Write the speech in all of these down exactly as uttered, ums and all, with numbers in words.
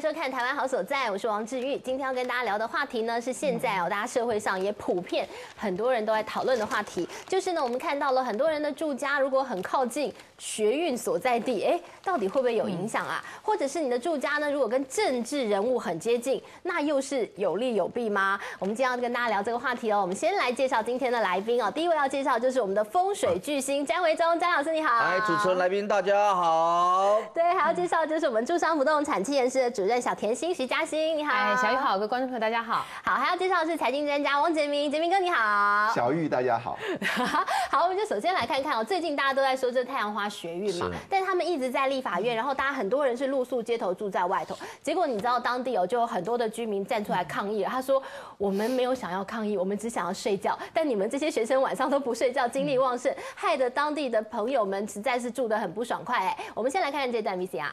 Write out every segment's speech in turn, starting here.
收看《台湾好所在》，我是王志玉。今天要跟大家聊的话题呢，是现在哦，大家社会上也普遍很多人都在讨论的话题，就是呢，我们看到了很多人的住家如果很靠近学运所在地，哎，到底会不会有影响啊？或者是你的住家呢，如果跟政治人物很接近，那又是有利有弊吗？我们今天要跟大家聊这个话题哦。我们先来介绍今天的来宾哦，第一位要介绍就是我们的风水巨星詹维忠，詹老师你好。 哎，主持人来宾大家好。 对，还要介绍就是我们住商不动产企研室的主任小甜心徐嘉欣，你好。 哎，小玉好，各位观众朋友大家好。 好，还要介绍的是财经专家汪杰明，杰明哥你好。 小玉大家好。 好，我们就首先来看看哦，最近大家都在说这太阳花学运嘛，但是他们一直在立法院，然后大家很多人是露宿街头住在外头，结果你知道当地哦就有很多的居民站出来抗议了，他说我们没有想要抗议，我们只想要睡觉，但你们这些学生晚上都不睡觉，精力旺盛，害得当地的朋友们实在是住得很不爽快哎。我们先来看看这段 V C R。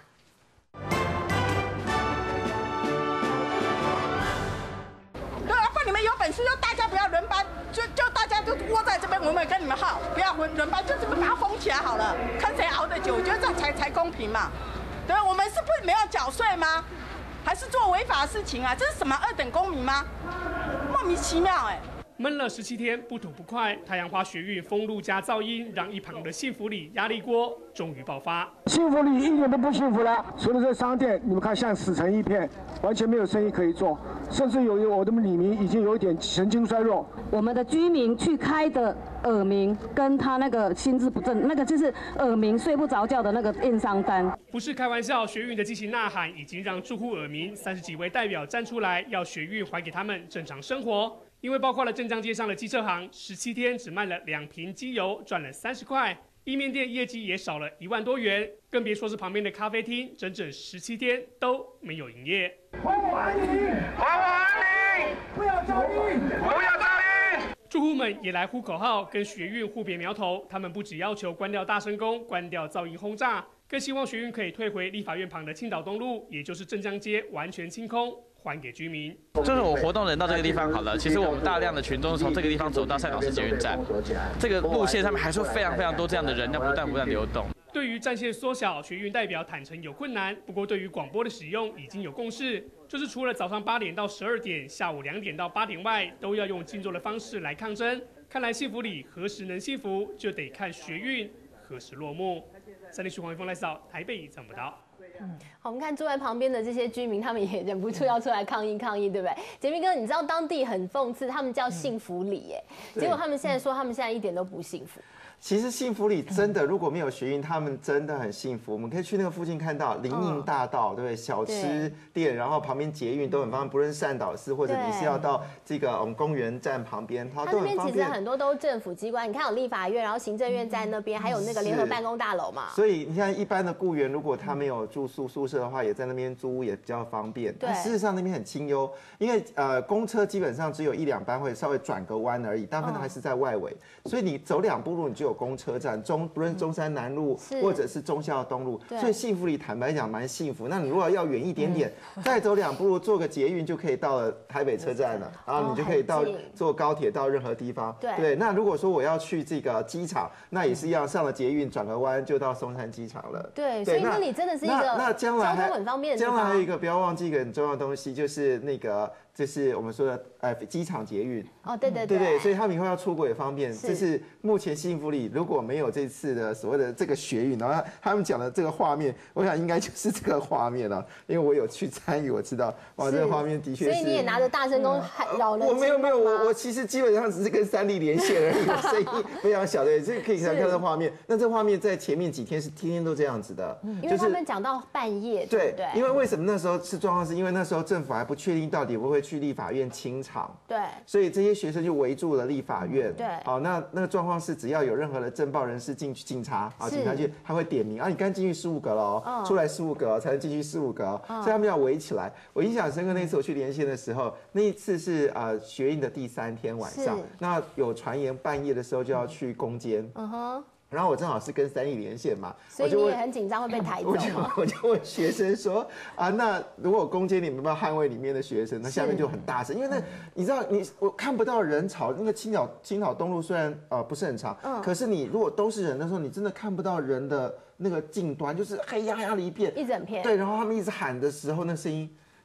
你们有本事就大家不要轮班，就就大家就窝在这边，我们也跟你们耗，不要轮轮班，就这么把它封起来好了，看谁熬得久，我觉得这样才才公平嘛。对，我们是不没有缴税吗？还是做违法的事情啊？这是什么二等公民吗？莫名其妙哎、欸。 闷了十七天，不吐不快，太阳花学运封路加噪音，让一旁的幸福里压力锅终于爆发。 幸福里一点都不幸福了，除了这商店，你们看像死成一片，完全没有生意可以做，甚至有我的里民已经有一点神经衰弱。 我们的居民去开的耳鸣，跟他那个心智不正，那个就是耳鸣睡不着觉的那个验伤单。 不是开玩笑，学运的激情呐喊已经让住户耳鸣，三十几位代表站出来，要学运还给他们正常生活。因为包括了镇江街上的机车行，十七天只卖了两瓶机油，赚了三十块；意面店业绩也少了一万多元，更别说是旁边的咖啡厅，整整十七天都没有营业。 还我安宁！ 还我安宁！ 不要噪音！ 不要噪音！ 住户们也来呼口号，跟学运互别苗头。他们不只要求关掉大声公、关掉噪音轰炸，更希望学运可以退回立法院旁的青岛东路，也就是镇江街，完全清空。还给居民。 就是我活动人到这个地方好了，其实我们大量的群众从这个地方走到善导市捷运站，这个路线上面还是非常非常多这样的人，要不断不断流动。 对于战线缩小，学运代表坦诚有困难，不过对于广播的使用已经有共识，就是除了早上八点到十二点、下午两点到八点外，都要用静坐的方式来抗争。看来幸福里何时能幸福，就得看学运何时落幕。三立徐黄一峰来扫台北找不到。 嗯，好，我们看住在旁边的这些居民，他们也忍不住要出来抗议抗议，对不对？杰明哥，你知道当地很讽刺，他们叫幸福里，耶，结果他们现在说他们现在一点都不幸福。 其实幸福里真的，如果没有学运，他们真的很幸福。我们可以去那个附近看到林荫大道，对不对？小吃店，然后旁边捷运都很方便，不论是善导寺或者你是要到这个我们公园站旁边，它都很方便。 它那边其实很多都是政府机关，你看有立法院，然后行政院在那边，还有那个联合办公大楼嘛。 所以你看，一般的雇员如果他没有住宿宿舍的话，也在那边租屋也比较方便。对，事实上那边很清幽，因为呃公车基本上只有一两班会稍微转个弯而已，大部分还是在外围，所以你走两步路你就有公车站。中不论中山南路或者是忠孝东路，所以幸福里坦白讲蛮幸福。那你如果要远一点点，再走两步路，坐个捷运就可以到了台北车站了，然后你就可以到坐高铁到任何地方。对，那如果说我要去这个机场，那也是一样，上了捷运转个弯就到松山机场了。 对，所以那里真的是一个那将来交通很方便的地方。 将来还有一个不要忘记一个很重要的东西，就是那个。这是我们说的呃机场捷运哦，对对对对，所以他们以后要出国也方便。这是目前幸福里如果没有这次的所谓的这个学运，然后他们讲的这个画面，我想应该就是这个画面了，因为我有去参与，我知道哇，这个画面的确是。 所以你也拿着大声公扰人？ 我没有没有，我我其实基本上只是跟三立连线而已，声音非常小的，这个可以看到画面。那这画面在前面几天是天天都这样子的， 因为他们讲到半夜，对不对？ 因为为什么那时候是状况，是因为那时候政府还不确定到底会不会去立法院清场， 对，所以这些学生就围住了立法院， 对， 好，那那个状况是只要有任何的政报人士进去，警察啊，警察去，他会点名啊，你刚进去十五格了哦，出来十五格才能进去十五格，所以他们要围起来。我印象深刻，那次我去连线的时候，那一次是呃学运的第三天晚上，那有传言半夜的时候就要去攻坚，嗯哼。然后我正好是跟三立连线嘛， 所以你也很紧张会被抬走我就我就问学生说啊，那如果攻坚你们要捍卫里面的学生，那下面就很大声，因为那你知道你我看不到人潮，那个青岛青岛东路虽然呃不是很长，嗯，可是你如果都是人的时候，你真的看不到人的那个近端，就是黑压压的一片， 一整片， 对，然后他们一直喊的时候，那声音。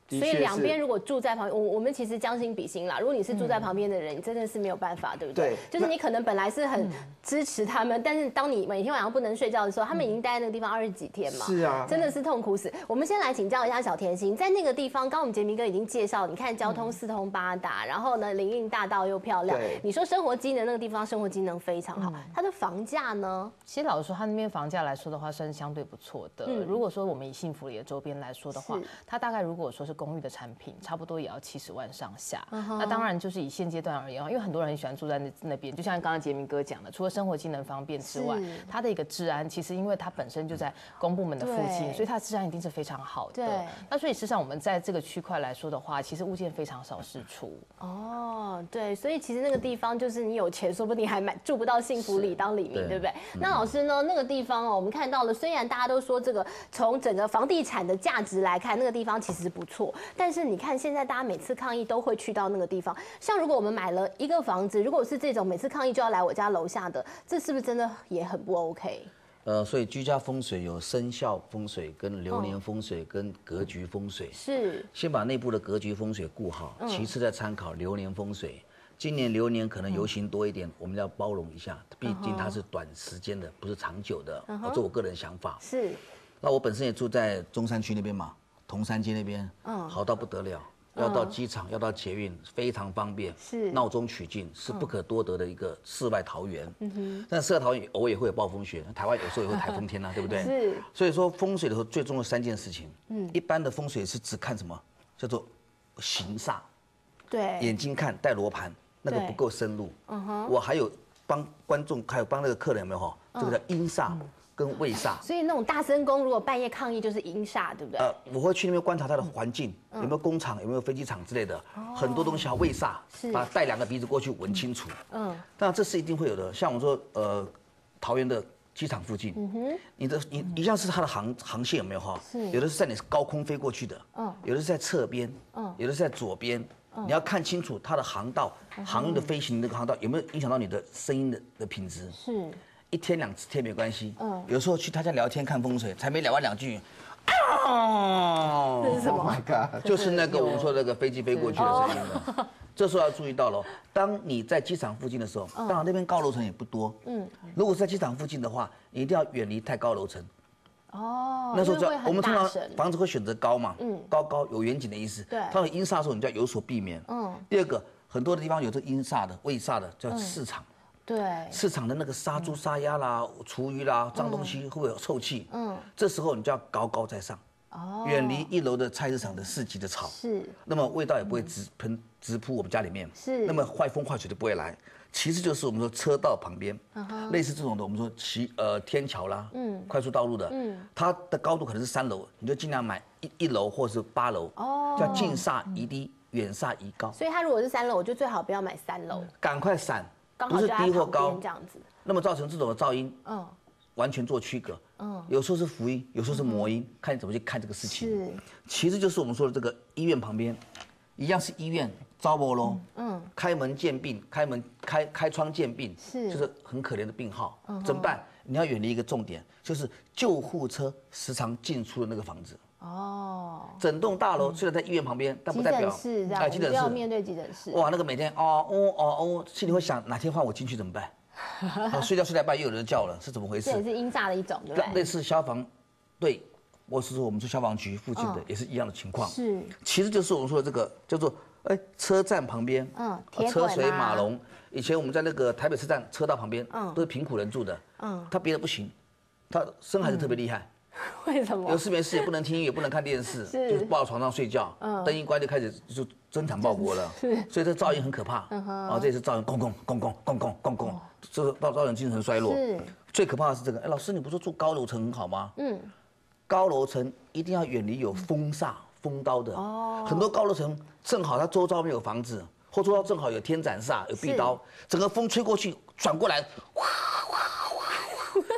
所以两边如果住在旁边，我我们其实将心比心啦。如果你是住在旁边的人，你真的是没有办法，对不对？就是你可能本来是很支持他们，但是当你每天晚上不能睡觉的时候，他们已经待在那个地方二十几天嘛， 是啊， 真的是痛苦死。我们先来请教一下小甜心，在那个地方，刚刚我们杰明哥已经介绍，你看交通四通八达，然后呢，林荫大道又漂亮。你说生活机能那个地方生活机能非常好，它的房价呢？ 其实老实说，它那边房价来说的话，算是相对不错的。如果说我们以幸福里的周边来说的话，它大概如果说是公寓的产品。差不多也要七十万上下， uh-huh. 那当然就是以现阶段而言，因为很多人很喜欢住在那那边，就像刚刚杰明哥讲的，除了生活机能方便之外，它的一个治安，其实因为它本身就在公部门的附近，所以它的治安一定是非常好的。那所以事实上我们在这个区块来说的话，其实物件非常少释出。 哦，对，所以其实那个地方就是你有钱，说不定还买住不到幸福里当里民，对不对？嗯、那老师呢，那个地方哦，我们看到了，虽然大家都说这个从整个房地产的价值来看，那个地方其实不错，但是你看。看现在大家每次抗议都会去到那个地方，像如果我们买了一个房子，如果是这种每次抗议就要来我家楼下的，这是不是真的也很不 OK？ 呃，所以居家风水有生肖风水、跟流年风水、跟格局风水。是，先把内部的格局风水顾好，其次再参考流年风水。今年流年可能游行多一点，我们要包容一下，毕竟它是短时间的，不是长久的。这是我个人想法。是。那我本身也住在中山区那边嘛。同山街那边，嗯，好到不得了，要到机场，要到捷运，非常方便，是闹中取静，是不可多得的一个世外桃源。嗯哼，但世外桃源偶尔也会有暴风雪，台湾有时候也会台风天啊，对不对？是。所以说风水的时候最重要三件事情，嗯，一般的风水是只看什么，叫做形煞，对，眼睛看带罗盘，那个不够深入。嗯哼，我还有帮观众，还有帮那个客人有没有哈？这个叫阴煞。跟卫煞，所以那种大僧公如果半夜抗议就是阴煞，对不对？呃，我会去那边观察它的环境，有没有工厂，有没有飞机场之类的，很多东西要卫煞，把带两个鼻子过去闻清楚。嗯，当然这是一定会有的。像我说，呃，桃园的机场附近，嗯哼，你的你一样是它的航航线有没有哈？是，有的是在你高空飞过去的，嗯，有的是在侧边，嗯，有的是在左边，你要看清楚它的航道，航运的飞行那个航道有没有影响到你的声音的的品质？是。一天两次天没关系，嗯，有时候去他家聊天看风水，才没聊完两句，啊， 这是什么 ？Oh my god！ 就是那个我们说那个飞机飞过去的声音了。这时候要注意到了，当你在机场附近的时候，当然那边高楼层也不多，嗯，如果是在机场附近的话，你一定要远离太高楼层。哦，那时候就我们通常房子会选择高嘛，嗯，高高有远景的意思。对，它有阴煞的时候，你就要有所避免。嗯，第二个，很多的地方有这阴煞的、卫煞的，叫市场。对，市场的那个杀猪、杀鸭啦、厨余啦、脏东西会不会有臭气？嗯，这时候你就要高高在上，哦，远离一楼的菜市场的市集的草，是，那么味道也不会直喷直扑我们家里面，是，那么坏风坏水就不会来。其次就是我们说车道旁边，类似这种的，我们说骑呃天桥啦，嗯，快速道路的，嗯，它的高度可能是三楼，你就尽量买一一楼或者是八楼，哦，叫近煞宜低，远煞宜高。所以它如果是三楼，我就最好不要买三楼，赶快闪。不是低或高这样子，那么造成这种的噪音，嗯，完全做区隔，嗯，有时候是福音，有时候是魔音，看你怎么去看这个事情。是，其实就是我们说的这个医院旁边，一样是医院，招不咯，嗯，开门见病，开门开开窗见病，是，就是很可怜的病号，怎么办？你要远离一个重点，就是救护车时常进出的那个房子。哦，整栋大楼虽然在医院旁边，但不代表是这样，哎，急诊室要面对急诊室。 哇，那个每天哦哦哦哦，心里会想哪天换我进去怎么办？哦，睡觉睡到半夜又有人叫了，是怎么回事？ 这也是阴煞的一种，对不对？ 类似消防队，或是说我们说消防局附近的，也是一样的情况。是，其实就是我们说的这个叫做哎车站旁边，嗯，车水马龙。以前我们在那个台北车站车道旁边，嗯，都是贫苦人住的，嗯，他别的不行，他生孩子特别厉害。 为什么？ 有事没事也不能听音乐，也不能看电视，就是抱到床上睡觉，嗯，灯一关就开始就争产报国了，是，所以这噪音很可怕，嗯哼，啊，这也是噪音，公公公公公公公公，这个造造成精神衰弱，是，最可怕的是这个，哎，老师你不是说住高楼层很好吗？嗯，高楼层一定要远离有风煞风刀的，哦，很多高楼层正好它周遭没有房子，或周遭正好有天斩煞有壁刀，整个风吹过去转过来，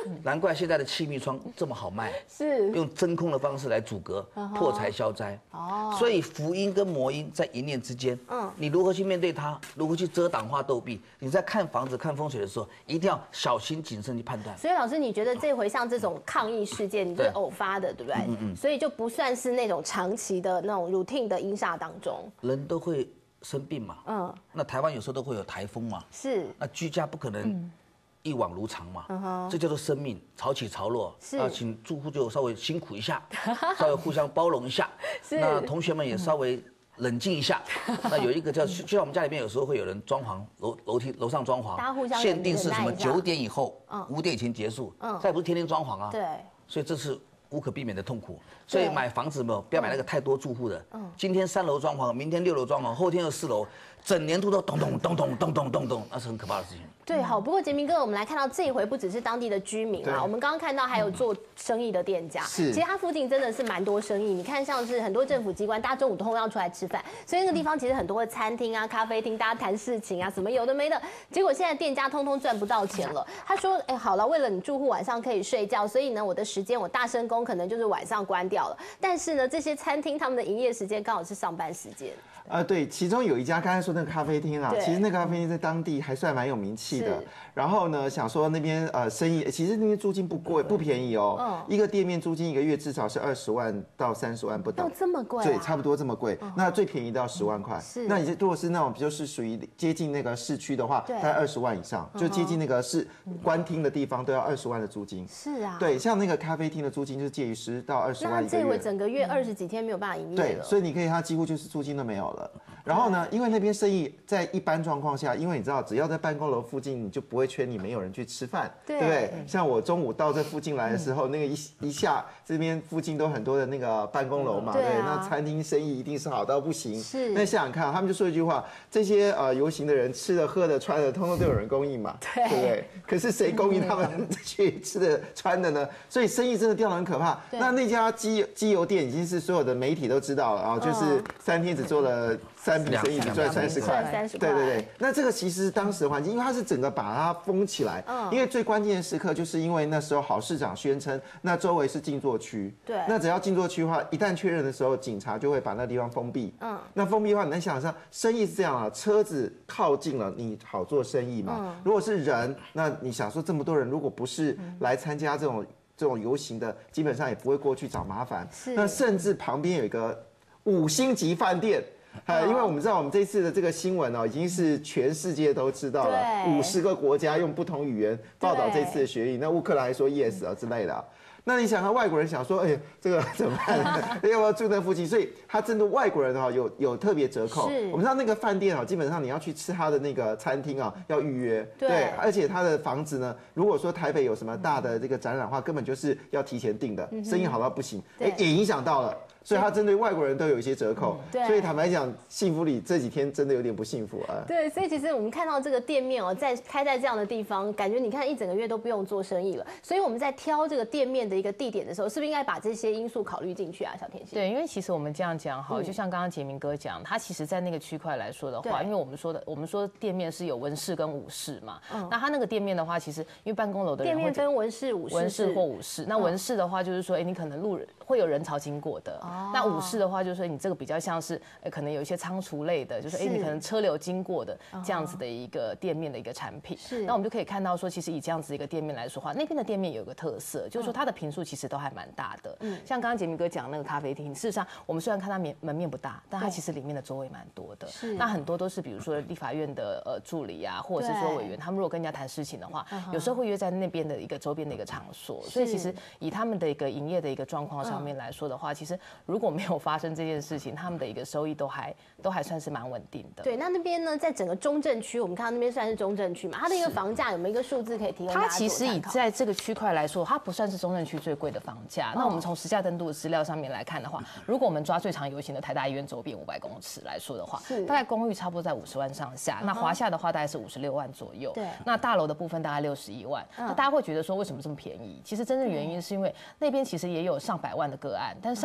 难怪现在的气密窗这么好卖， 是用真空的方式来阻隔，破财消灾。哦，所以福音跟魔音在一念之间，嗯，你如何去面对它，如何去遮挡化斗弊？你在看房子、看风水的时候，一定要小心谨慎去判断。 所以老师，你觉得这回像这种抗议事件，你是偶发的，对不对？嗯嗯。所以就不算是那种长期的那种 routine 的阴煞当中。 人都会生病嘛，嗯，那台湾有时候都会有台风嘛， 是， 那居家不可能一往如常嘛，嗯、这叫做生命潮起潮落，是，啊，请住户就稍微辛苦一下，稍微互相包容一下，是，那同学们也稍微冷静一下，那有一个叫，就像我们家里面有时候会有人装潢楼楼梯楼上装潢， 大家互相限定是什么九点以后，嗯，五点以前结束，嗯，再不是天天装潢啊， 对， 所以这是无可避免的痛苦，所以买房子没有不要买那个太多住户的。嗯，今天三楼装潢，明天六楼装潢，后天又四楼，整年度都咚咚咚咚咚咚咚咚，那是很可怕的事情。 对，好，不过杰明哥，我们来看到这一回不只是当地的居民啊，我们刚刚看到还有做生意的店家， 是， 其实它附近真的是蛮多生意。你看，像是很多政府机关，大家中午通要出来吃饭，所以那个地方其实很多的餐厅啊、咖啡厅，大家谈事情啊，什么有的没的。结果现在店家通通赚不到钱了。他说，哎，好了，为了你住户晚上可以睡觉，所以呢，我的时间我大声公可能就是晚上关掉了。但是呢，这些餐厅他们的营业时间刚好是上班时间。 啊、呃，对，其中有一家刚才说那个咖啡厅啊，其实那个咖啡厅在当地还算蛮有名气的。然后呢，想说那边呃生意，其实那边租金不贵，不便宜哦。嗯。一个店面租金一个月至少是二十万到三十万不等。 哦，这么贵、啊？ 对，差不多这么贵。嗯、那最便宜到十万块。是。那你如果是那种就是属于接近那个市区的话，大概二十万以上，就接近那个是官厅的地方都要二十万的租金。 是啊。 对，像那个咖啡厅的租金就是介于十到二十万一个月。 那这回整个月二十几天没有办法营业了。 对，所以你可以，它几乎就是租金都没有了。然后呢，因为那边生意在一般状况下，因为你知道，只要在办公楼附近，你就不会缺你没有人去吃饭，对不对？像我中午到这附近来的时候，那个一一下这边附近都很多的那个办公楼嘛，对，那餐厅生意一定是好到不行。是，那想想看，他们就说一句话：这些呃游行的人吃的、喝的、穿的，通通都有人供应嘛，对不对？可是谁供应他们去吃的、穿的呢？所以生意真的掉得很可怕。那那家机机油店已经是所有的媒体都知道了，然后就是三天只做了三笔生意，只赚三十块，对对对。那这个其实当时的环境，因为它是整个把它封起来，嗯，因为最关键的时刻，就是因为那时候郝市长宣称，那周围是静坐区，对，那只要静坐区的话，一旦确认的时候，警察就会把那地方封闭，嗯，那封闭的话，你能想象，生意是这样啊，车子靠近了，你好做生意嘛，嗯，如果是人，那你想说这么多人，如果不是来参加这种这种游行的，基本上也不会过去找麻烦，那甚至旁边有一个五星级饭店。呃，因为我们知道我们这次的这个新闻哦，已经是全世界都知道了，五十个国家用不同语言报道这次的学运，那乌克兰还说 yes 啊之类的、啊。那你想看外国人想说，哎，这个怎么办？要不要住那附近？所以他针对外国人哈、哦、有有特别折扣。我们知道那个饭店啊，基本上你要去吃他的那个餐厅啊，要预约。对，對而且他的房子呢，如果说台北有什么大的这个展览的话，根本就是要提前订的，嗯、生意好到不行，哎，也影响到了。所以它针对外国人都有一些折扣，嗯、所以坦白讲，幸福里这几天真的有点不幸福啊。 对，所以其实我们看到这个店面哦，在开在这样的地方，感觉你看一整个月都不用做生意了。所以我们在挑这个店面的一个地点的时候，是不是应该把这些因素考虑进去啊？小甜心。 对，因为其实我们这样讲哈，就像刚刚杰明哥讲，他其实在那个区块来说的话，因为我们说的，我们说店面是有文室跟武室嘛，嗯、那他那个店面的话，其实因为办公楼的人店面分文室、武室， 文室或武室。那文室的话，就是说，哎，你可能路人会有人潮经过的。哦、那武室的话，就是说你这个比较像是，呃，可能有一些仓储类的，就是哎，你可能车流经过的这样子的一个店面的一个产品。是。那我们就可以看到说，其实以这样子一个店面来说的话，那边的店面有一个特色，就是说它的坪数其实都还蛮大的。嗯。像刚刚杰明哥讲那个咖啡厅，事实上我们虽然看它门门面不大，但它其实里面的座位蛮多的。是。那很多都是比如说立法院的呃助理啊，或者是说委员，他们如果跟人家谈事情的话，有时候会约在那边的一个周边的一个场所。所以其实以他们的一个营业的一个状况上面来说的话，其实如果没有发生这件事情，他们的一个收益都还都还算是蛮稳定的。 对，那那边呢，在整个中正区，我们看到那边算是中正区嘛，它的一个房价有没有一个数字可以提供大家做参考？它其实以在这个区块来说，它不算是中正区最贵的房价。哦、那我们从实价登录的资料上面来看的话，如果我们抓最常游行的台大医院周边五百公尺来说的话，大概公寓差不多在五十万上下。嗯、那华夏的话大概是五十六万左右。对。那大楼的部分大概六十一万。嗯、那大家会觉得说为什么这么便宜？其实真正原因是因为那边其实也有上百万的个案，但是上百万的个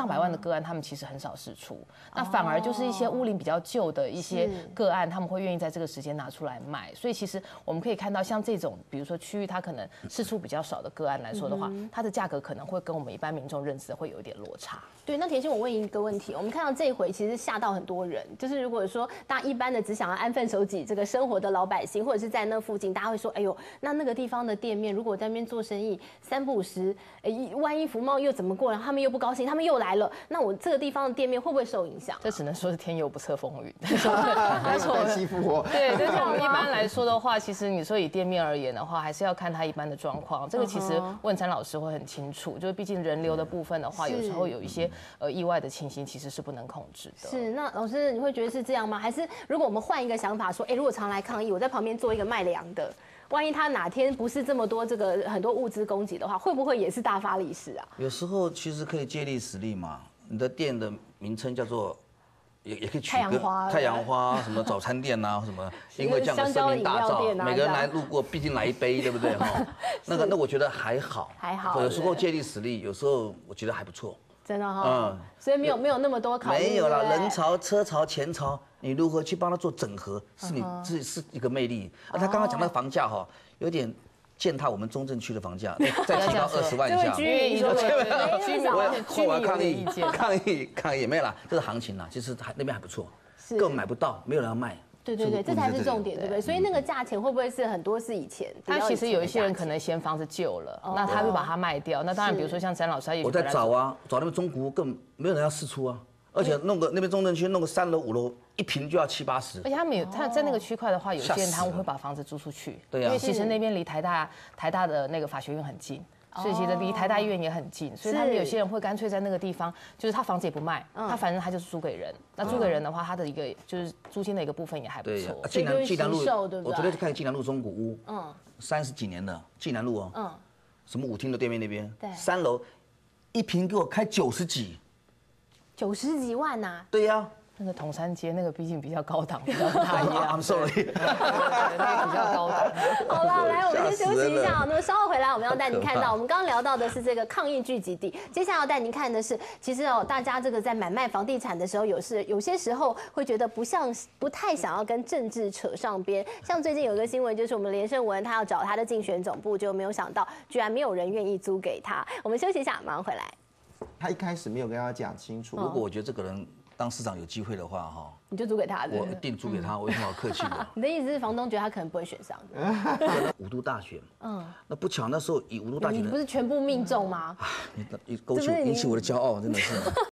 个案，他们其实很少释出，那反而就是一些屋龄比较旧的一些个案，他们会愿意在这个时间拿出来卖。所以其实我们可以看到，像这种比如说区域它可能释出比较少的个案来说的话，它的价格可能会跟我们一般民众认知的会有一点落差。 对，那田心，我问一个问题，我们看到这一回其实吓到很多人，就是如果说大家一般的只想要安分守己这个生活的老百姓，或者是在那附近，大家会说，哎呦，那那个地方的店面如果在那边做生意，三不五时，哎，万一福茂又怎么过了，他们又不高兴，他们又来了，那我这个地方的店面会不会受影响？ 这只能说是天有不测风云， 但是我欺负我。 对，但是我们一般来说的话，其实你说以店面而言的话，还是要看它一般的状况。这个其实问찬老师会很清楚，就是毕竟人流的部分的话，有时候有一些呃意外的情形，其实是不能控制的。 是，那老师你会觉得是这样吗？还是如果我们换一个想法说，哎，如果常来抗议，我在旁边做一个卖粮的，万一他哪天不是这么多这个很多物资供给的话，会不会也是大发利市啊？ 有时候其实可以借力使力嘛。你的店的名称叫做，也也可以取太阳花、 太阳花什么早餐店呐、啊，什么，因为这样的声名大噪，每个人来路过毕竟来一杯，对不对哈？那个那我觉得还好， 还好。 有时候借力使力，有时候我觉得还不错。 真的哈、哦，嗯，所以没有没有那么多考虑。 没有啦，人潮、车潮、钱潮，你如何去帮他做整合，是你是是一个魅力。啊，他刚刚讲那个房价哈，有点践踏我们中正区的房价，再提到二十万以下。 居民说的，居民我要抗议，抗议抗议没有啦，这是行情啦，其实还那边还不错，根本买不到，没有人要卖。 对对对，这才是重点，对不对？所以那个价钱会不会是很多是以前？ 他其实有一些人可能嫌房子旧了，那他会把它卖掉。那当然，比如说像詹老师， 我在找啊，找那边中古，更没有人要释出啊。而且弄个那边中正区弄个三楼五楼，一坪就要七八十。 而且他们有他在那个区块的话，有些人他们会把房子租出去， 对啊， 因为其实那边离台大台大的那个法学院很近。所以其实离台大医院也很近，所以他们有些人会干脆在那个地方，就是他房子也不卖，他反正他就是租给人。那租给人的话，他的一个就是租金的一个部分也还不错。 济南济南路，我昨天去看济南路中古屋，嗯，三十几年的济南路哦，嗯，什么舞厅的对面那边，对，三楼，一坪给我开九十几， 九十几万呐？ 对呀。 那个同山街那个毕竟比较高档，比较大一样。 I'm sorry， 对对对，那个比较高档。 好了，来，我们先休息一下。那么稍后回来，我们要带您看到，我们刚刚聊到的是这个抗议聚集地，接下来要带您看的是，其实哦，大家这个在买卖房地产的时候，有时有些时候会觉得不像，不太想要跟政治扯上边。像最近有一个新闻，就是我们连胜文他要找他的竞选总部，就没有想到居然没有人愿意租给他。我们休息一下，马上回来。 他一开始没有跟他讲清楚。 如果我觉得这个人当市长有机会的话，哈， 你就租给他的。 我一定租给他，我有什么好客气的？ 你的意思是房东觉得他可能不会选上的？五都大选，嗯，那不巧那时候以五都大选， 你不是全部命中吗？ 你你勾起引起我的骄傲，真的是。